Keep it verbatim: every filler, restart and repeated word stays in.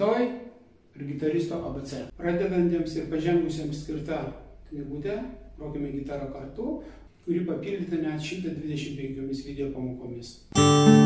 rytoj ir gitaristo A B C. Pradedantiems ir pažengusiems skirta knygutė Grokime gitarą kartu, kuri papildyta net šimtas dvidešimt penkiomis video pamokomis.